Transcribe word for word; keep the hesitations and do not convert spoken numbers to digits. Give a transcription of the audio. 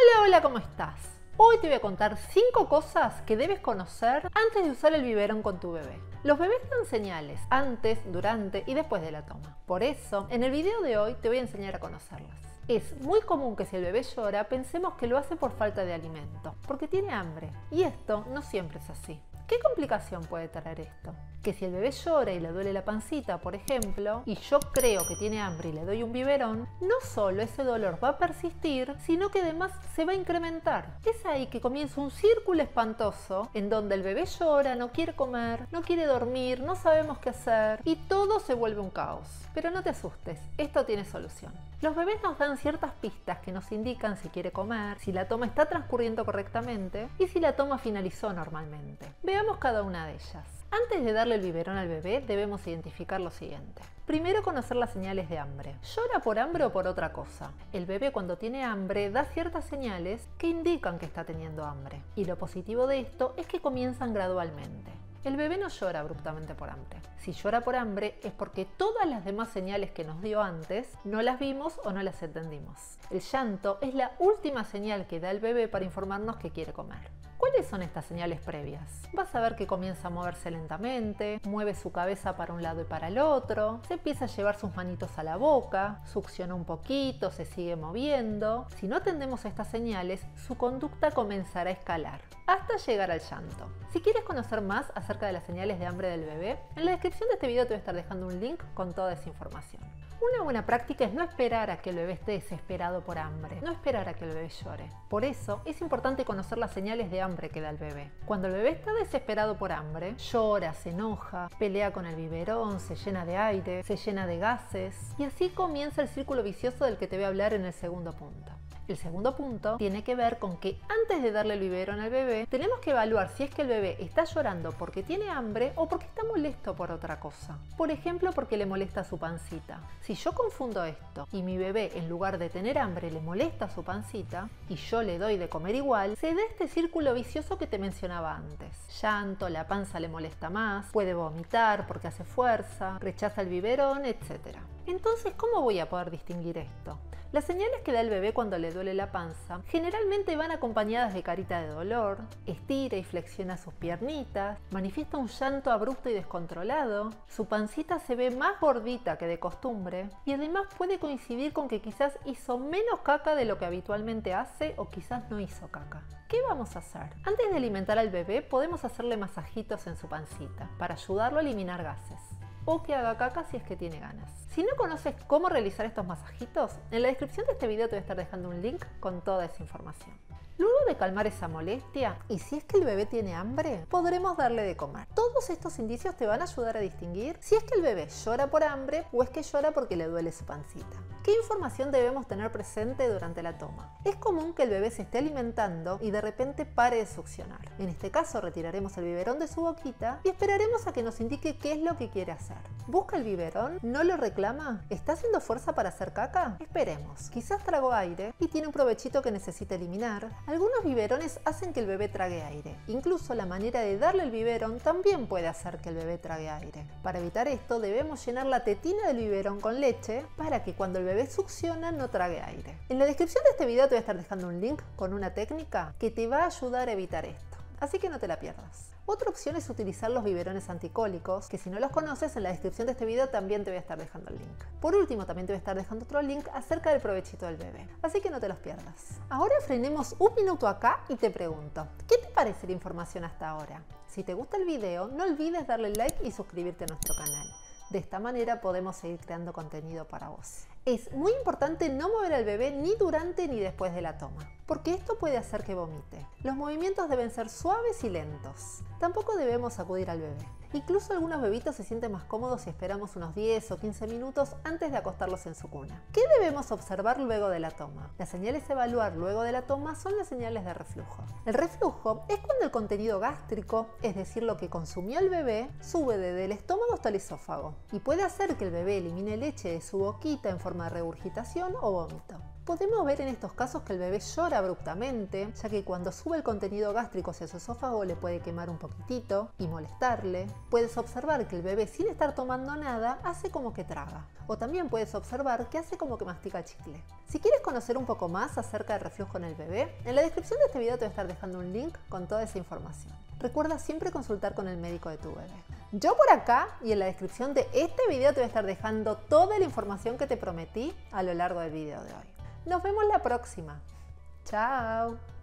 Hola, hola, ¿cómo estás? Hoy te voy a contar cinco cosas que debes conocer antes de usar el biberón con tu bebé. Los bebés dan señales antes, durante y después de la toma. Por eso, en el video de hoy te voy a enseñar a conocerlas. Es muy común que si el bebé llora pensemos que lo hace por falta de alimento, porque tiene hambre. Y esto no siempre es así. ¿Qué complicación puede traer esto? Que si el bebé llora y le duele la pancita, por ejemplo, y yo creo que tiene hambre y le doy un biberón, no solo ese dolor va a persistir, sino que además se va a incrementar. Es ahí que comienza un círculo espantoso en donde el bebé llora, no quiere comer, no quiere dormir, no sabemos qué hacer y todo se vuelve un caos. Pero no te asustes, esto tiene solución. Los bebés nos dan ciertas pistas que nos indican si quiere comer, si la toma está transcurriendo correctamente y si la toma finalizó normalmente. Veamos cada una de ellas. Antes de darle el biberón al bebé, debemos identificar lo siguiente. Primero, conocer las señales de hambre. ¿Llora por hambre o por otra cosa? El bebé, cuando tiene hambre, da ciertas señales que indican que está teniendo hambre. Y lo positivo de esto es que comienzan gradualmente. El bebé no llora abruptamente por hambre. Si llora por hambre es porque todas las demás señales que nos dio antes no las vimos o no las entendimos. El llanto es la última señal que da el bebé para informarnos que quiere comer. ¿Cuáles son estas señales previas? Vas a ver que comienza a moverse lentamente, mueve su cabeza para un lado y para el otro, se empieza a llevar sus manitos a la boca, succiona un poquito, se sigue moviendo. Si no atendemos estas señales, su conducta comenzará a escalar, hasta llegar al llanto. Si quieres conocer más acerca de las señales de hambre del bebé, en la descripción de este video te voy a estar dejando un link con toda esa información. Una buena práctica es no esperar a que el bebé esté desesperado por hambre, no esperar a que el bebé llore. Por eso es importante conocer las señales de hambre que da el bebé. Cuando el bebé está desesperado por hambre, llora, se enoja, pelea con el biberón, se llena de aire, se llena de gases y así comienza el círculo vicioso del que te voy a hablar en el segundo punto. El segundo punto tiene que ver con que antes de darle el biberón al bebé, tenemos que evaluar si es que el bebé está llorando porque tiene hambre o porque está molesto por otra cosa. Por ejemplo, porque le molesta su pancita. Si yo confundo esto y mi bebé en lugar de tener hambre le molesta su pancita y yo le doy de comer igual, se da este círculo vicioso que te mencionaba antes. Llanto, la panza le molesta más, puede vomitar porque hace fuerza, rechaza el biberón, etcétera. Entonces, ¿cómo voy a poder distinguir esto? Las señales que da el bebé cuando le duele la panza generalmente van acompañadas de carita de dolor, estira y flexiona sus piernitas, manifiesta un llanto abrupto y descontrolado, su pancita se ve más gordita que de costumbre y además puede coincidir con que quizás hizo menos caca de lo que habitualmente hace o quizás no hizo caca. ¿Qué vamos a hacer? Antes de alimentar al bebé podemos hacerle masajitos en su pancita para ayudarlo a eliminar gases. O que haga caca si es que tiene ganas. Si no conoces cómo realizar estos masajitos, en la descripción de este video te voy a estar dejando un link con toda esa información. Luego de calmar esa molestia, y si es que el bebé tiene hambre, podremos darle de comer. Todos estos indicios te van a ayudar a distinguir si es que el bebé llora por hambre o es que llora porque le duele su pancita. ¿Qué información debemos tener presente durante la toma? Es común que el bebé se esté alimentando y de repente pare de succionar. En este caso retiraremos el biberón de su boquita y esperaremos a que nos indique qué es lo que quiere hacer. ¿Busca el biberón? ¿No lo reclama? ¿Está haciendo fuerza para hacer caca? Esperemos. Quizás tragó aire y tiene un provechito que necesita eliminar. Algunos biberones hacen que el bebé trague aire. Incluso la manera de darle el biberón también puede hacer que el bebé trague aire. Para evitar esto debemos llenar la tetina del biberón con leche para que cuando el bebé succiona no trague aire. En la descripción de este video te voy a estar dejando un link con una técnica que te va a ayudar a evitar esto. Así que no te la pierdas. Otra opción es utilizar los biberones anticólicos, que si no los conoces, en la descripción de este video también te voy a estar dejando el link. Por último, también te voy a estar dejando otro link acerca del provechito del bebé. Así que no te los pierdas. Ahora frenemos un minuto acá y te pregunto, ¿qué te parece la información hasta ahora? Si te gusta el video, no olvides darle like y suscribirte a nuestro canal. De esta manera podemos seguir creando contenido para vos. Es muy importante no mover al bebé ni durante ni después de la toma, porque esto puede hacer que vomite. Los movimientos deben ser suaves y lentos. Tampoco debemos sacudir al bebé. Incluso algunos bebitos se sienten más cómodos si esperamos unos diez o quince minutos antes de acostarlos en su cuna. ¿Qué debemos observar luego de la toma? Las señales a evaluar luego de la toma son las señales de reflujo. El reflujo es cuando el contenido gástrico, es decir, lo que consumió el bebé, sube desde el estómago hasta el esófago y puede hacer que el bebé elimine leche de su boquita en forma de regurgitación o vómito. Podemos ver en estos casos que el bebé llora abruptamente, ya que cuando sube el contenido gástrico hacia su esófago le puede quemar un poquitito y molestarle. Puedes observar que el bebé, sin estar tomando nada, hace como que traga. O también puedes observar que hace como que mastica chicle. Si quieres conocer un poco más acerca del reflujo en el bebé, en la descripción de este video te voy a estar dejando un link con toda esa información. Recuerda siempre consultar con el médico de tu bebé. Yo por acá y en la descripción de este video te voy a estar dejando toda la información que te prometí a lo largo del video de hoy. Nos vemos la próxima. Chao.